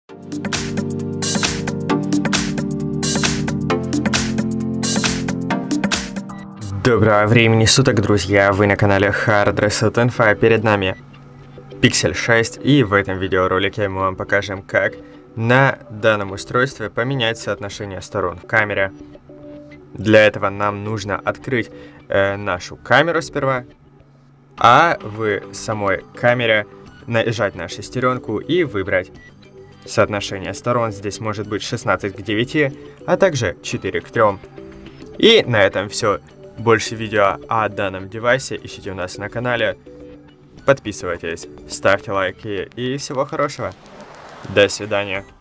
Доброго времени суток, друзья! Вы на канале Hard Reset Info, перед нами Pixel 6, и в этом видеоролике мы вам покажем, как на данном устройстве поменять соотношение сторон в камере. Для этого нам нужно открыть нашу камеру сперва, а в самой камере нажать на шестеренку и выбрать соотношение сторон. Здесь может быть 16 к 9, а также 4 к 3. И на этом все. Больше видео о данном девайсе ищите у нас на канале. Подписывайтесь, ставьте лайки и всего хорошего. До свидания.